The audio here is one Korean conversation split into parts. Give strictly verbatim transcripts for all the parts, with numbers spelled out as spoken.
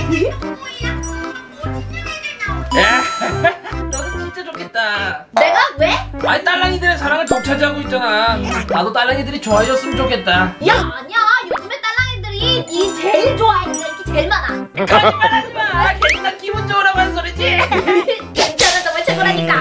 너도 진짜 좋겠다. 내가 왜? 아니 딸랑이들의 사랑을 독차지하고 있잖아. 나도 딸랑이들이 좋아졌으면 좋겠다. 야 아니야, 요즘에 딸랑이들이 니 제일 좋아해. 니가 이렇게 제일 많아. 거짓말하지 마. 괜히 기분 좋으라고 하는 소리지. 괜찮아, 정말 최고라니까.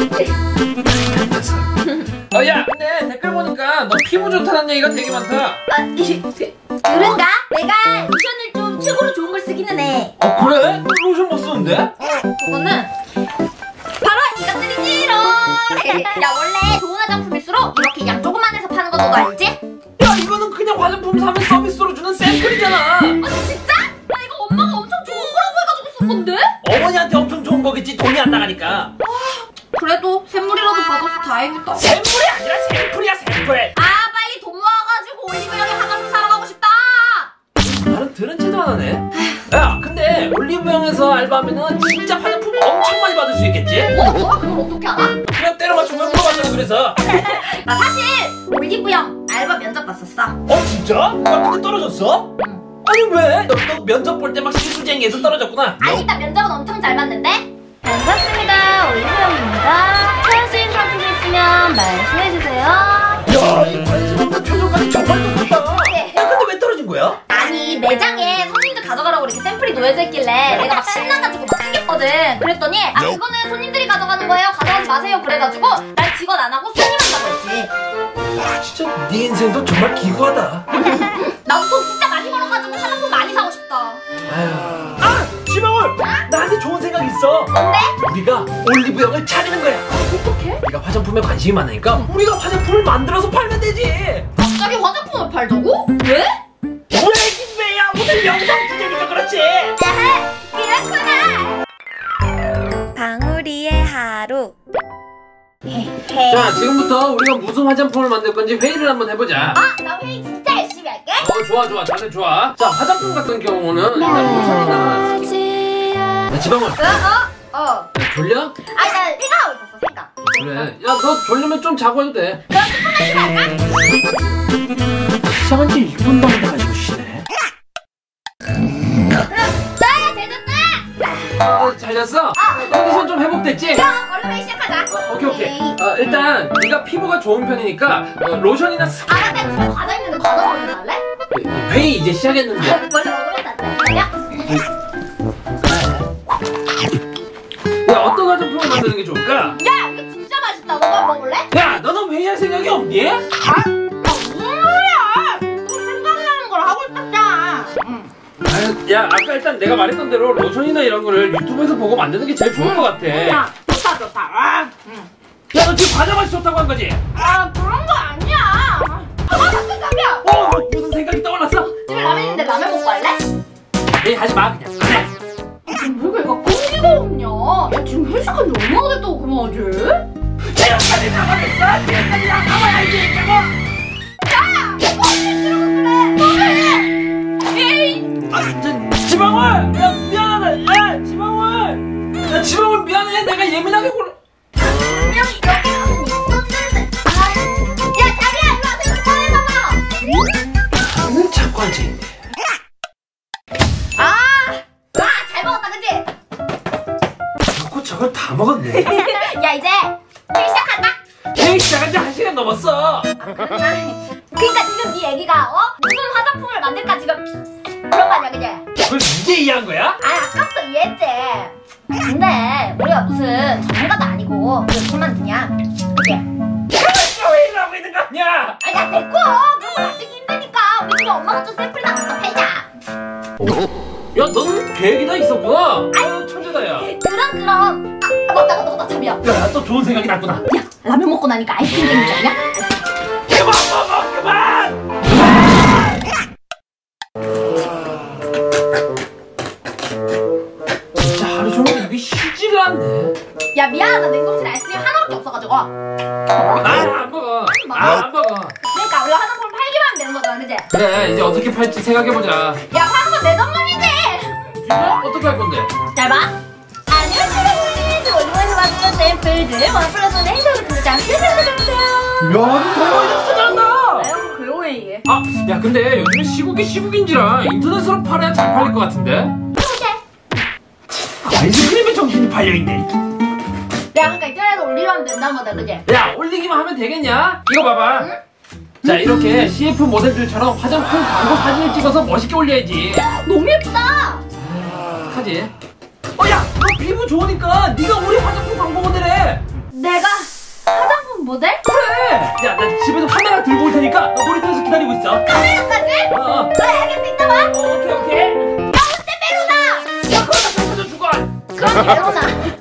어, 야, 근데 댓글 보니까 너 피부 좋다는 얘기가 되게 많다. 아, 이, 그런가? 내가 로션을 좀 최고로 좋은 걸 쓰기는 해. 어, 그래? 로션 뭐 쓰는데? 어, 그거는 바로 이것들이지롱. 야, 원래 좋은 화장품일수록 이렇게 양 조그만해서 파는 거 너도 알지? 야, 이거는 그냥 화장품 사면 서비스로 주는 샘플이잖아. 아, 진짜? 나 이거 엄마가 엄청 좋은 거라고 해가지고 쓴 건데? 어머니한테 엄청 좋은 거겠지. 돈이 안 나가니까. 아, 그래도 샘물이라도 받아서 다행이다. 샘플이 아니라 샘플이야, 샘플. 아, 빨리 돈 모아가지고 올리브영에 화장품 사러 가고 싶다. 나는 들은 채도 안 하네. 야, 근데 올리브영에서 알바하면은 진짜 화장품 엄청 많이 받을 수 있겠지? 어? 너가 그걸 어떻게 알아? 그냥 때려 맞추면 물어봤잖아. 그래서. 나 사실 올리브영 알바 면접 봤었어. 어, 진짜? 나 근데 떨어졌어? 응. 아니 왜? 너, 너 면접 볼 때 막 실수쟁이에서 떨어졌구나. 아니, 나 면접은 엄청 잘 봤는데. 반갑습니다, 올리브영입니다. 차수인 상품 있으면 말씀해주세요. 야, 이 관심 없는 표정까지 정말 좋다. 야, 근데 왜 떨어진 거야? 아니, 매장에 손님들 가져가라고 이렇게 샘플이 놓여져 있길래 내가 막 신나가지고 막 챙겼거든. 그랬더니 아, 그거는 손님들이 가져가는 거예요, 가져가지 마세요. 그래가지고 난 직원 안 하고 손님 한다고 했지. 와, 진짜 네 인생도 정말 기구하다. 나도 돈 진짜 많이 벌어가지고 화장품 많이 사고 싶다. 아휴. 아! 지방울! 나한테 좋은 생각 있어. 뭔데? 우리가 올리브영을 차리는 거야. 어떡해? 우리가 화장품에 관심이 많으니까 우리가 화장품을 만들어서 팔면 되지. 갑자기 화장품을 팔자고? 왜? 왜긴 왜야? 오늘 영상 주제니까 그렇지. 야하! 그렇구나. 방울이의 하루. 자, 지금부터 우리가 무슨 화장품을 만들 건지 회의를 한번 해보자. 아, 나 회의 진짜 열심히 할게. 어, 좋아 좋아, 다들 좋아. 자, 화장품 같은 경우는 일단 로션이나. 야, 지방울. 어? 어? 어. 야, 졸려? 아니, 나 생각하고 있었어, 생각. 그래. 야, 너 졸리면 좀 자고 해도 돼. 그럼 스포츠 할까? 시작한 지 일 분도 안 돼가지고 쉬네. 나야 되졌다. 어, 잘 잤어? 컨디션 좀 회복됐지? 그럼 얼른 회의 시작하자. 어, 오케이 오케이. 어, 일단 네가 피부가 좋은 편이니까 어, 로션이나 스킨. 아, 맞다. 집에 과자 있는데 과자 먹으러 갈래? 회의 이제 시작했는데. 원래 먹으면 안 돼. 야, 야, 어떤 화장품을 만드는 게 좋을까? 야, 이거 진짜 맛있다. 너가 먹을래? 야, 너는 회의할 생각이 없니? 아, 무슨 소리야? 너 생각나는 걸 하고 있었잖아. 응. 아유, 야, 아까 일단 내가 말했던 대로 로션이나 이런 거를 유튜브에서 보고 만드는 게 제일 좋을 것 같아. 야, 좋다, 좋다. 아, 응. 야, 너 지금 과자 맛이 좋다고 한 거지? 아, 그런 거 아니야. 아, 잠깐만요. 어, 너 무슨 생각이 떠올랐어? 집에 라면 있는데 라면 먹고 갈래? 에이, 하지 마, 그냥. 그래. 왜 얘가 꽁지가 없냐? 야, 지금 회식한 지 얼마나 됐다고 그만하지? 지금까지 남았겠어? 지금까지 남아야지, 이거. 야! 꽁지 싫어서 그래! 에이! 아, 저, 지방울! 야, 미안하다. 야, 지방울! 야, 지방울 미안해. 내가 예민하게 골라. 분명히 여기는 있었는데. 아, 야, 자기야, 이리 와서 이거 꺼내봐봐. 는 자꾸 앉아있네. 아! 와, 잘 먹었다, 그치? 자꾸 저걸 다 먹었네. 야, 이제 회의 시작한다. 회의 시작한 지 한 시간 넘었어. 아, 그렇구나. 그러니까 지금 네 얘기가 어? 무슨 화장품을 만들까 지금 그런 거 아니야, 그지? 그걸 이제 이해한 거야? 아, 아까부터 이해했지. 근데 우리가 무슨 전문가도 아니고 우리가 무슨 만드냐? 그치? 그러니까 왜 이러고 있는 거 아니야? 아, 야, 됐고. 그런 거 만들기 힘드니까 우리끼리 엄마가 좀 샘플이나 갖다 팔자. 야, 넌 계획이 다 있었구나. 아유, 천재다, 야. 그럼 그럼. 아, 맞다, 맞다, 맞다, 잠이야. 야, 또 좋은 생각이 났구나. 야, 라면 먹고 나니까 아이스크림 땡기지 않냐? 그만 먹어, 그만! 진짜 하루 종일 입이 쉬지가 않네. 야, 미안하다. 냉동실에 아이스크림 하나밖에 없어가지고. 나안 먹어. 나 안 먹어. 그러니까 우리가 화장품 팔기만 하면 되는 거잖아, 그지? 그래, 이제 어떻게 팔지 생각해보자. 야, 파는 건 내 전문이지. 진짜? 어떻게 할 건데? 잘 봐. 안녕하세요. 올리브에서 만든 샘플들 원 플러스 원 행사로 등장. 야, 너 정말 잘한다. 아유, 그러네. 아, 야, 근데 요즘에 시국이 시국인지라 인터넷으로 팔아야 잘 팔릴 것 같은데? 그러게. 아이스크림에 정신이 팔려있네. 내가 아까 인터넷에 올리면 된다는 거다, 그지? 야, 올리기만 하면 되겠냐? 이거 봐봐. 응? 자, 이렇게 씨에프 모델들처럼 화장품 광고 사진을 찍어서 멋있게 올려야지. 너무 예쁘다. 하지? 어, 야, 너 피부 좋으니까 네가 우리 화장품 광고 모델해. 내가 화장품 모델? 그래. 야, 나 집에서 카메라 들고 올 테니까 너 놀이터에서 기다리고 있어. 카메라까지? 어, 어. 그래, 알겠어. 이따 봐. 어, 오케이, 오케이. 야, 어때, 메로나? 야, 그러다 펼쳐져 죽어. 그럼 메로나.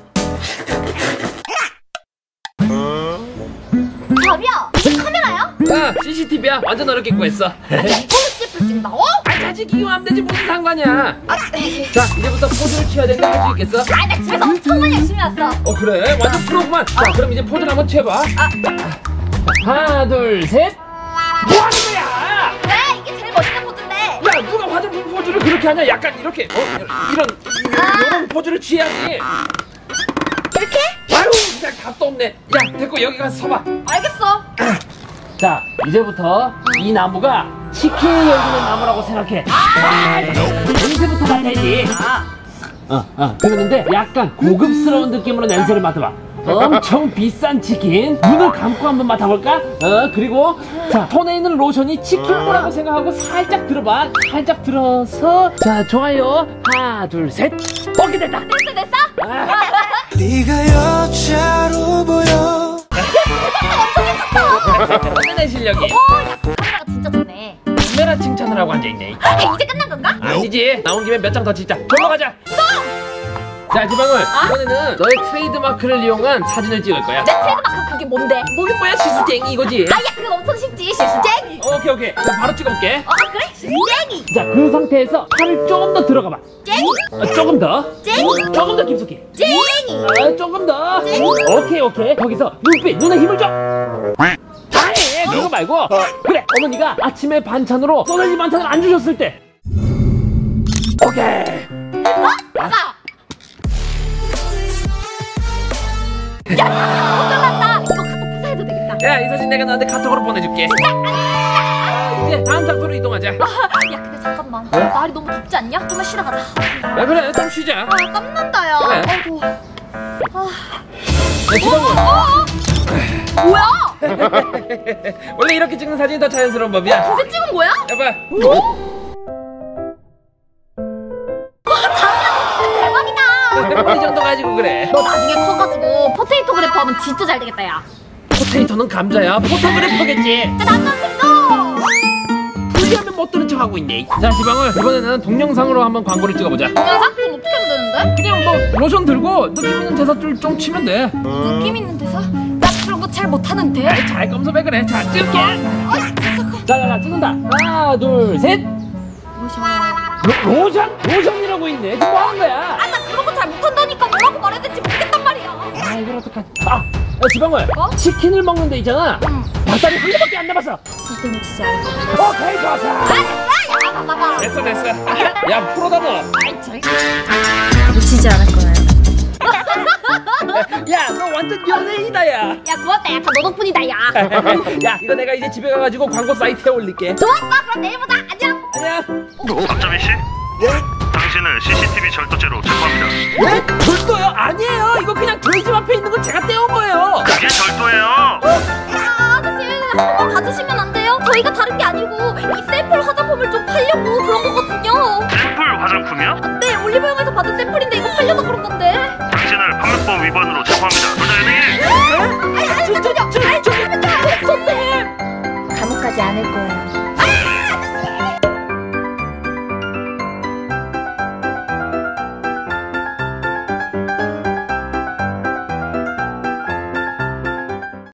자비야, 이게 카메라야? 야, 씨씨티비야. 완전 어렵게 구했어. 이걸로 씨에프를 찍는다고? 아, 자식 이거 하면 되지 무슨 상관이야. 아, 네. 자, 이제부터 포즈를 취해야 되는데 할 수 있겠어? 아, 나 집에서 엄청나게 열심히 왔어. 어, 그래? 완전 프로구만. 자, 그럼 이제 포즈를 한번 취해봐. 아, 하나, 둘, 셋. 뭐 하는 거야? 왜? 이게 제일 멋있는 포즈인데. 야, 누가 화장품 포즈를 그렇게 하냐? 약간 이렇게, 어, 이런, 이런 포즈를 취해야지. 이렇게? 아유, 그냥 답도 없네. 야, 됐고, 여기 가서 서봐. 알겠어. 자, 이제부터 이 나무가 치킨을 열리는 나무라고 생각해. 아, 냄새부터 맡아야지. 아, 어, 어, 그러는데 약간 고급스러운 느낌으로 냄새를 맡아봐. 엄청 비싼 치킨. 눈을 감고 한번 맡아볼까? 어, 그리고 자, 손에 있는 로션이 치킨무라고 생각하고 살짝 들어봐. 살짝 들어서. 자, 좋아요. 하나, 둘, 셋. 오케이, 됐다. 됐어, 됐어? 아. 네가 여자로 보여. 내 실력이. 오, 야, 그 카메라가 진짜 좋네. 카메라 칭찬을 하고 앉아있네. 아, 이제 끝난 건가? 아니지. 나온 김에 몇 장 더 찍자. 절로 가자. 자, 지방울. 이번에는 너의 트레이드마크를 이용한 사진을 찍을 거야. 내 트레이드마크 그게 뭔데? 뭐게 뭐야, 시수쟁이 이거지. 아, 야, 그거 엄청 쉽지. 실수쟁이. 오케이, 오케이. 자, 바로 찍어볼게. 어, 아, 그래? 실수쟁이. 자, 그 상태에서 팔을 조금 더 들어가봐. 쟁이. 어, 조금 더. 쟁이. 조금 더 깊숙이. 쟁이. 아, 조금 더. 오케이, 오케이. 거기서 눈빛, 눈에 힘을 줘. 아니, 그거 말고. 그래, 어머니가 아침에 반찬으로 소세지 반찬을 안 주셨을 때. 오케이. 아가. 야, 어쩌났다. 이거 카톡 부사해도 되겠다. 야, 이 사진 내가 너한테 카톡으로 보내줄게. 이제 다음 장소로 이동하자. 아, 야, 근데 잠깐만. 날이 너무 덥지 않냐? 좀만 쉬다 가자. 야, 그래, 좀 쉬자. 아, 땀난다, 야. 그래. 아이고. 아. 야, 지방울. 어? 뭐야? 원래 이렇게 찍는 사진이 더 자연스러운 법이야. 그새 찍은 거야? 여봐. 와, 자비야, 진짜 대박이다. 머리 정도 가지고 그래. 너 나중에 커가지고 포테이토 그래프 하면 진짜 잘 되겠다, 야. 포테이토는 감자야. 포토그래퍼겠지. 야, 나도 됐어. 분리하면 못 들은 척 하고 있네. 자, 지방울. 이번에는 동영상으로 한번 광고를 찍어보자. 동영상? 그럼 어떻게 하면 되는데? 그냥 뭐 로션 들고 느낌 있는 대사줄 좀 치면 돼. 느낌 있는 대사? 나 그런 거 잘 못하는데. 아이, 잘 검색해 그래. 자, 찍을게. 아, 잠깐. 자, 자, 자, 찍는다. 하나, 둘, 셋. 로션. 로, 로션? 로션이라고 있네. 지금 뭐 하는 거야? 아, 나 그런 거 잘 못한다니까 뭐라고 말해야 될지 모르겠단 말이야. 아, 이걸 어떡하지? 아, 야, 지방울. 어? 치킨을 먹는 데 있잖아. 응. 닭다리 한 개밖에 안 남았어. 절대 놓치지 않을 거야. 오케이, 좋았어. 아, 됐어. 야, 봐봐, 봐봐. 됐어, 됐어. 야, 프로다 너. 아이, 절대 놓치지 않을 거야. 야, 너 완전 연예인이다, 야. 야, 고맙다. 야, 다 너 덕분이다, 야. 야, 이거 내가 이제 집에 가가지고 광고 사이트에 올릴게. 좋았어. 그럼 내일 보자. 안녕. 안녕. 박자민 씨? 예? 당신을 씨씨티비 절도죄로 체포합니다. 왜? 절도요? 아니에요. 이거 그냥 저희 집 앞에 있는 거 제가 떼온 거예요. 그게 절도예요. 야, 아저씨, 한 번만 봐주시면 안 돼요? 저희가 다른 게 아니고 이 샘플 화장품을 좀 팔려고 그런 거거든요. 샘플 화장품이요? 네, 올리브영에서 받은 샘플인데 이거 팔려서 그런 건데. 당신을 판매법 위반으로 체포합니다. 도자연이 아니, 아니, 잠깐만요. 아니, 잠깐만요. 선생님. 감옥 가지 않을 거예요.